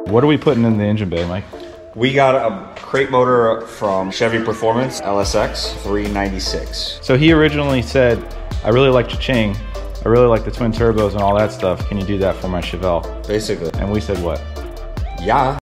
What are we putting in the engine bay, Mike? We got a crate motor from Chevy Performance LSX 396. So he originally said, I really like ChaChing, I really like the twin turbos and all that stuff. Can you do that for my Chevelle? Basically. And we said what? Yeah.